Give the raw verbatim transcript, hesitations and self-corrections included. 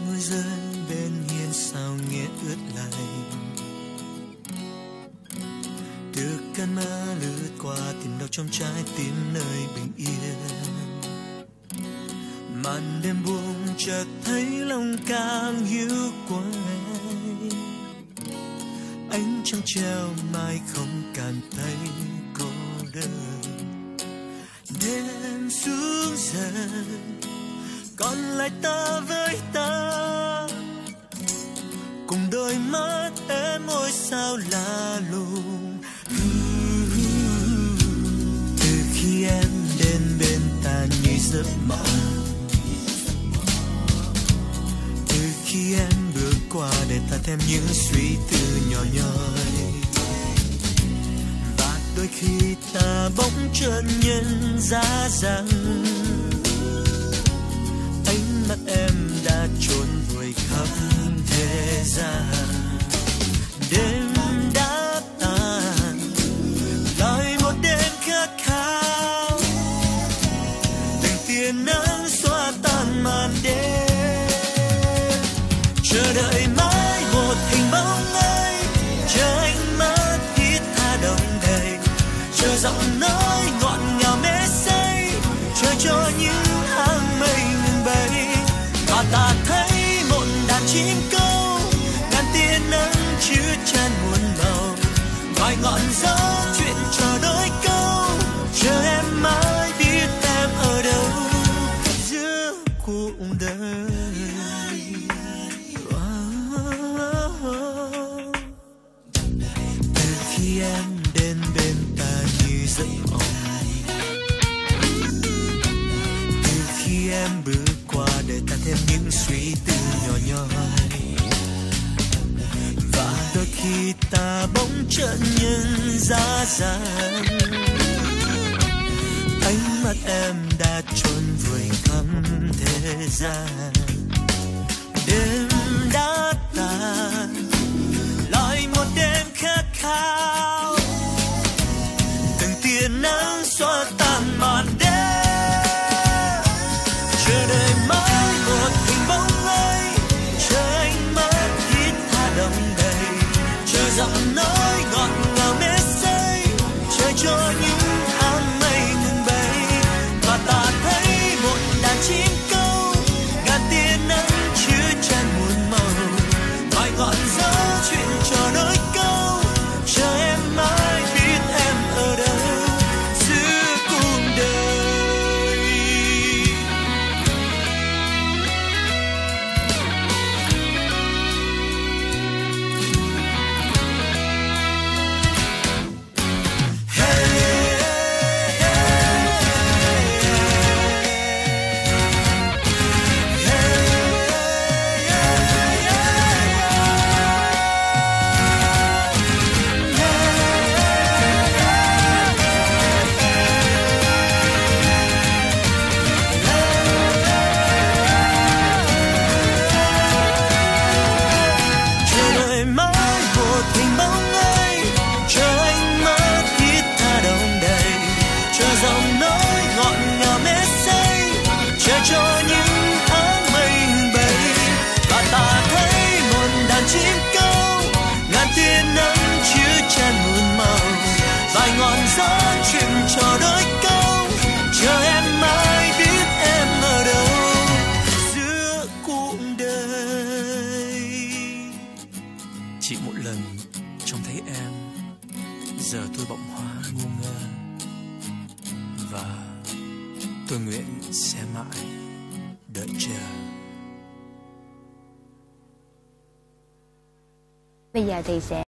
môi rơi bên hiên sao nghe ướt lạnh. Từ cơn mơ lướt qua tìm đâu trong trái tim nơi bình yên. Màn đêm buông chợt thấy lòng càng hiu quạnh. Ánh trăng treo mai không cảm thấy cô đơn. Đêm xuống dần còn lại ta với ta, cùng đôi mắt em ngôi sao lạ lùng. Từ khi em đến bên ta như giấc mộng, từ khi em bước qua để ta thêm những suy tư nhỏ nhoi. Và đôi khi ta bỗng chợt nhận ra rằng ánh mắt em đã trốn vùi khắp thế gian. Đêm đã tàn lại một đêm khát khao, từng tia nắng xóa tan màn đêm. Chờ đợi mãi một hình bóng ấy, chờ ánh mắt thiết tha đông đầy, chờ giọng nói ngọt ngào mê say, chờ cho những áng mây ngừng bay. Và ta thấy một đàn chim câu, ngàn tia nắng chứa chan muôn màu, vài ngọn gió chuyện chờ đôi câu, chờ em mãi biết em ở đâu giữa cuộc đời. Từ khi em đến bên ta như giấc mộng, từ khi em bước qua để ta thêm những suy tư nhỏ nhoi. Và đôi khi ta bỗng chợt nhận ra rằng ánh mắt em đã trốn vùi khắp thế gian. Đêm đã tàn lại một đêm khát khao, từng tia nắng xóa tan màn đêm. Chờ đợi mãi một hình bóng ấy, chờ ánh mắt hít tha đông đầy, chờ giọng nói ngọt ngào mê say, chờ cho những áng mây ngừng bay. Và ta thấy một đàn chim câu, ngàn tia nắng chứa chan muôn màu, vài ngọn gió chuyện chờ đôi câu, chờ em mãi biết em ở đâu giữa cuộc đời. Chờ đôi câu, chờ em mãi biết em ở đâu giữa cuộc đời. Chỉ một lần trông thấy em, giờ tôi bỗng hóa ngu ngơ. Và tôi nguyện sẽ mãi đợi chờ. Bây giờ thì sẽ